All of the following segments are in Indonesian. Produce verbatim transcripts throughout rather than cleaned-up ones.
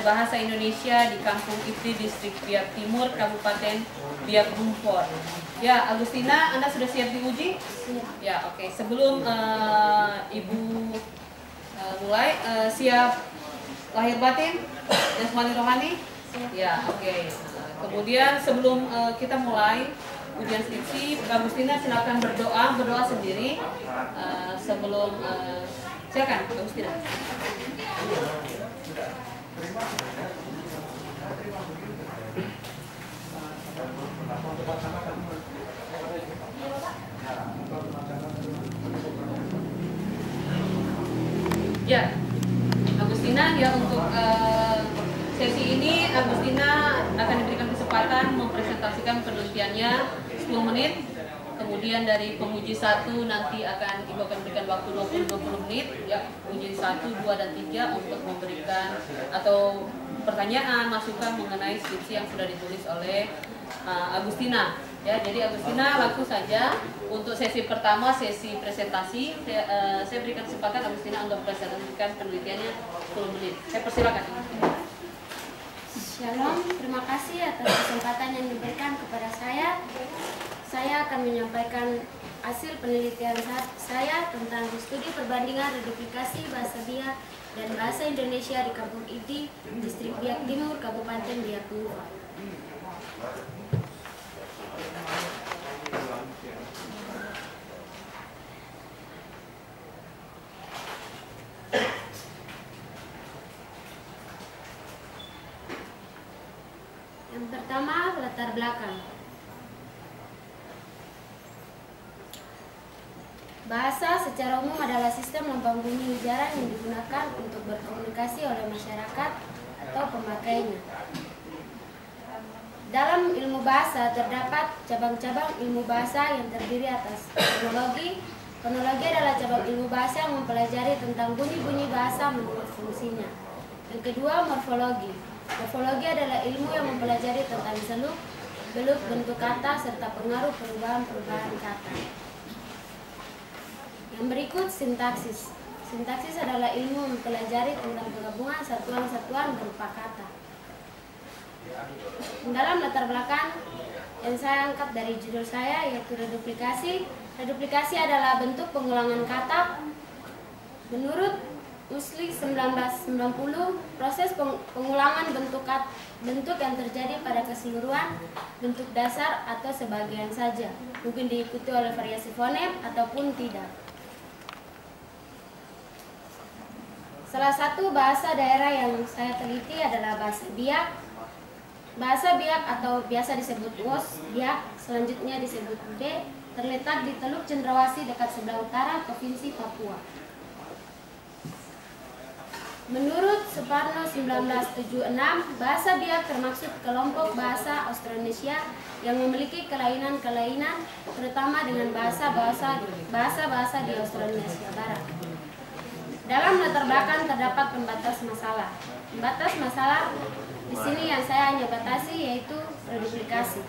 Bahasa Indonesia di Kampung Ipti, Distrik Biak Timur, Kabupaten Biak Numfor. Ya, Agustina, Anda sudah siap diuji? Siap. Ya, oke. Okay. Sebelum uh, Ibu uh, mulai, uh, siap lahir batin, jasmani rohani? Siap. Ya, oke. Okay. Uh, kemudian sebelum uh, kita mulai ujian skripsi, Agustina silakan berdoa, berdoa sendiri uh, sebelum uh, silakan Agustina. Ya, Agustina, ya untuk uh, sesi ini Agustina akan diberikan kesempatan mempresentasikan penelitiannya sepuluh menit. Kemudian dari penguji satu nanti akan Ibu akan berikan waktu dua puluh sampai dua puluh menit ya, uji satu, dua dan tiga untuk memberikan atau pertanyaan, masukan mengenai skripsi yang sudah ditulis oleh uh, Agustina. Ya, jadi Agustina langsung saja untuk sesi pertama, sesi presentasi. Saya, uh, saya berikan kesempatan Agustina untuk presentasikan penelitiannya sepuluh menit. Saya persilakan. Shalom, terima kasih atas kesempatan yang diberikan kepada saya. Saya akan menyampaikan hasil penelitian saya tentang studi perbandingan reduplikasi bahasa Biak dan bahasa Indonesia di Kampung Ipti, Distrik Biak Timur, Kabupaten Biak Numfor. Yang pertama, latar belakang. Bahasa secara umum adalah sistem lambang bunyi ujaran yang digunakan untuk berkomunikasi oleh masyarakat atau pemakainya. Dalam ilmu bahasa terdapat cabang-cabang ilmu bahasa yang terdiri atas fonologi. Fonologi adalah cabang ilmu bahasa yang mempelajari tentang bunyi-bunyi bahasa menurut fungsinya. Yang kedua, morfologi. Morfologi adalah ilmu yang mempelajari tentang seluk, beluk bentuk kata serta pengaruh perubahan-perubahan kata. Yang berikut, sintaksis. Sintaksis adalah ilmu mempelajari tentang penggabungan satuan-satuan berupa kata. Dalam latar belakang yang saya angkat dari judul saya yaitu reduplikasi. Reduplikasi adalah bentuk pengulangan kata. Menurut Usli seribu sembilan ratus sembilan puluh, proses pengulangan bentuk bentuk yang terjadi pada keseluruhan bentuk dasar atau sebagian saja, mungkin diikuti oleh variasi fonem ataupun tidak. Salah satu bahasa daerah yang saya teliti adalah bahasa Biak. Bahasa Biak atau biasa disebut Wos Biak, selanjutnya disebut Ude, terletak di Teluk Cendrawasih dekat sebelah utara Provinsi Papua. Menurut Suparno seribu sembilan ratus tujuh puluh enam, bahasa Biak termasuk kelompok bahasa Austronesia yang memiliki kelainan-kelainan, terutama dengan bahasa-bahasa bahasa-bahasa di Austronesia Barat. Dalam latar belakang terdapat pembatas masalah. Pembatas masalah di sini yang saya hanya batasi yaitu reduplikasi.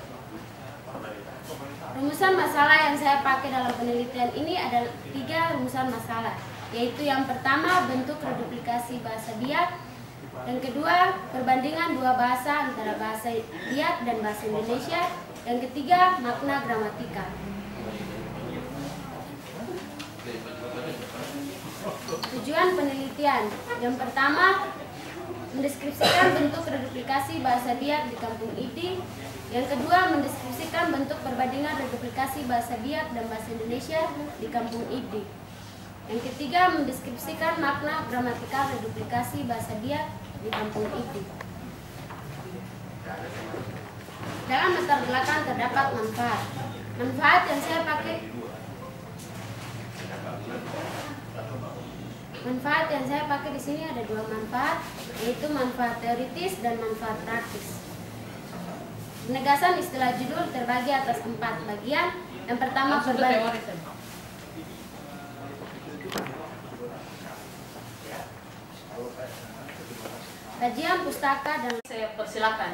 Rumusan masalah yang saya pakai dalam penelitian ini adalah tiga rumusan masalah, yaitu yang pertama bentuk reduplikasi bahasa Biak, yang kedua perbandingan dua bahasa antara bahasa Biak dan bahasa Indonesia, yang ketiga makna gramatika. Tujuan penelitian yang pertama mendeskripsikan bentuk reduplikasi bahasa Biak di Kampung Ipti. Yang kedua, mendeskripsikan bentuk perbandingan reduplikasi bahasa Biak dan bahasa Indonesia di Kampung Ipti. Yang ketiga, mendeskripsikan makna gramatikal reduplikasi bahasa Biak di Kampung Ipti. Dalam latar belakang terdapat manfaat. Manfaat yang saya pakai Manfaat yang saya pakai di sini ada dua manfaat, yaitu manfaat teoritis dan manfaat praktis. Penegasan istilah judul terbagi atas empat bagian. Yang pertama perbandingan. Kajian pustaka dan saya persilakan.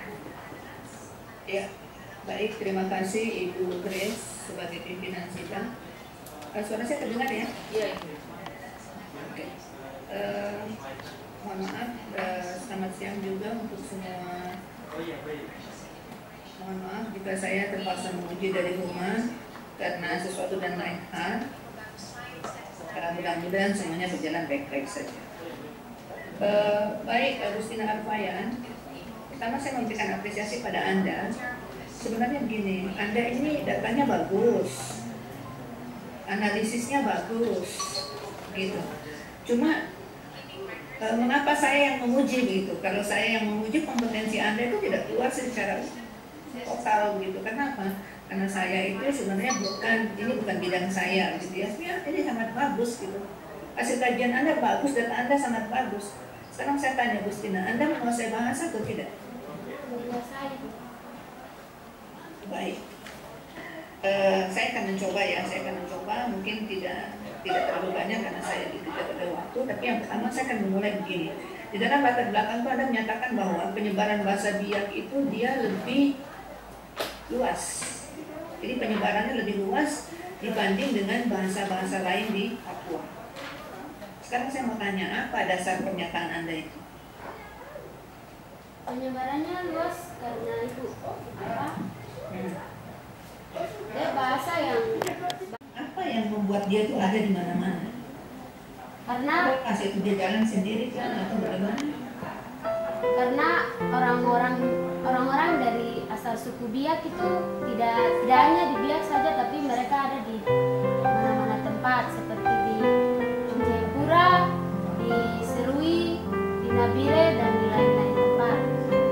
Ya, baik, terima kasih Ibu Grace sebagai pimpinan sidang. Suara saya terdengar ya? Iya, Ibu. Oke. Uh, Mohon maaf, eh, selamat siang juga untuk semua. Mohon maaf jika saya terpaksa menguji dari rumah karena sesuatu dan lain hal. Karena mudah-mudahan semuanya berjalan baik-baik saja. Eh, baik, Agustina Arfayan, pertama saya memberikan apresiasi pada Anda. Sebenarnya begini, Anda ini datanya bagus, analisisnya bagus, gitu. Cuma e, mengapa saya yang menguji begitu? Kalau saya yang menguji, kompetensi Anda itu tidak keluar secara total gitu. Kenapa? Karena saya itu sebenarnya bukan, ini bukan bidang saya gitu ya. Ya, ini sangat bagus gitu. Hasil kajian Anda bagus dan Anda sangat bagus. Sekarang saya tanya Agustina, Anda menguasai bahasa atau tidak? Menguasai. Baik. Uh, saya akan mencoba ya, saya akan mencoba mungkin tidak tidak terlalu banyak karena saya tidak ada waktu, tapi yang pertama saya akan memulai begini. Di dalam latar belakang itu Anda menyatakan bahwa penyebaran bahasa Biak itu dia lebih luas. Jadi penyebarannya lebih luas dibanding dengan bahasa-bahasa lain di Papua. Sekarang saya mau tanya, apa dasar pernyataan Anda itu? Penyebarannya luas karena itu apa? Hmm. Dia bahasa yang Apa yang membuat dia itu ada di mana-mana? karena Kasih itu dia jalan sendiri kan atau bagaimana? karena orang-orang orang-orang dari asal suku Biak itu tidak tidak hanya di Biak saja, tapi mereka ada di mana-mana tempat seperti di Jayapura, di Serui, di Nabire dan di lain-lain tempat.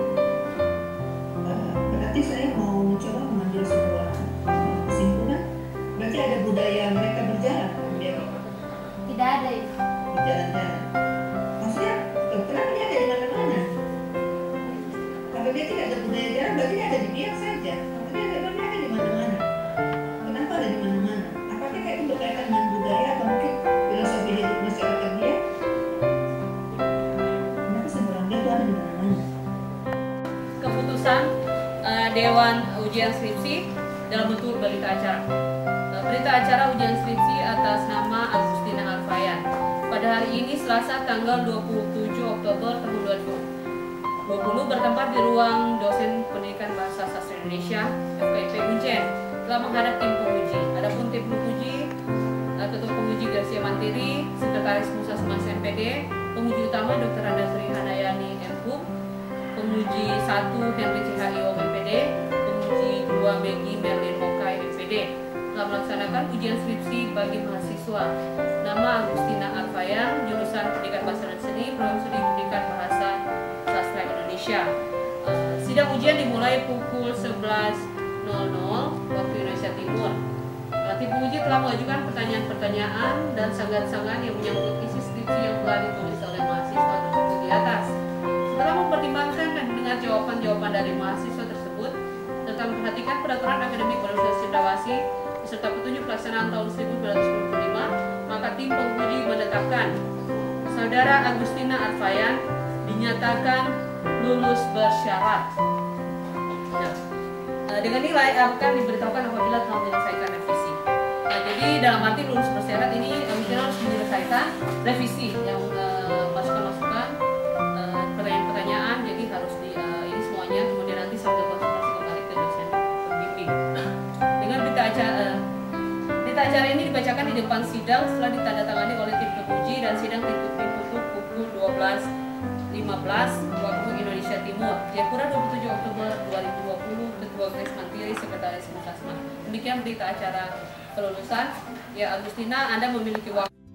Uh, berarti saya mau mencoba mengambil sebuah uh, kesimpulan. Berarti ada budaya mereka berjalan, dia Tidak ada itu. berjalan-jalan. Maksudnya, kenapa dia ada di mana-mana? Kalau dia tidak ada budaya jalan, berarti dia ada di Biak saja. Dia ada, dia ada di mana-mana. Kenapa ada di mana-mana? Apakah itu berkaitan dengan budaya atau mungkin filosofi hidup masyarakat dia? Kenapa saya bilang dia itu ada di mana-mana? Keputusan uh, Dewan Ujian Skripsi dalam bentuk berita acara. Uh, berita acara ujian skripsi atas nama Agustina Arfayan pada hari ini Selasa tanggal dua puluh tujuh Oktober tahun dua ribu dua puluh bertempat di ruang dosen pendidikan bahasa sastra Indonesia F K I P Ujen telah menghadap tim penguji. Adapun tim penguji, uh, ketua penguji Garcia Mantiri, sekretaris Musasmas M P D, penguji utama Doktor Anda Sri Hanayani M Hum, penguji satu Henry C H I O M P D, penguji dua Megi Merlin Mokai M P D telah melaksanakan ujian skripsi bagi mahasiswa. Nama Agustina Arfayan, jurusan Pendidikan Bahasa dan Seni, Program Pendidikan Bahasa Sastra Indonesia. Uh, sidang ujian dimulai pukul sebelas waktu Indonesia Timur. Uh, tim penguji telah mengajukan pertanyaan-pertanyaan dan sangat-sangat yang menyangkut isi skripsi yang telah ditulis oleh mahasiswa tersebut di atas. Setelah mempertimbangkan dan mendengar jawaban-jawaban dari mahasiswa tersebut, serta memperhatikan peraturan akademik Universitas Cendrawasih serta petunjuk pelaksanaan tahun seribu sembilan ratus sembilan puluh lima, maka tim penguji menetapkan Saudara Agustina Arfayan dinyatakan lulus bersyarat. Nah, dengan nilai akan diberitahukan apabila telah menyelesaikan revisi. Nah, jadi dalam arti lulus bersyarat ini Agustina harus menyelesaikan revisi yang uh, masukan-masukan, uh, pertanyaan-pertanyaan, jadi harus di uh, ini semuanya, kemudian nanti sambil konsultasi kembali ke dosen pembimbing. Dengan berita acara, uh, berita acara ini dibacakan di depan sidang setelah ditandatangani oleh tim penguji dan sidang ditutup pukul dua belas lima belas waktu Indonesia Timur. Jayapura dua puluh tujuh Oktober dua ribu dua puluh, Ketua Grace Mantiri, Sekretaris Musasmas. Demikian berita acara kelulusan. Ya Agustina, Anda memiliki waktu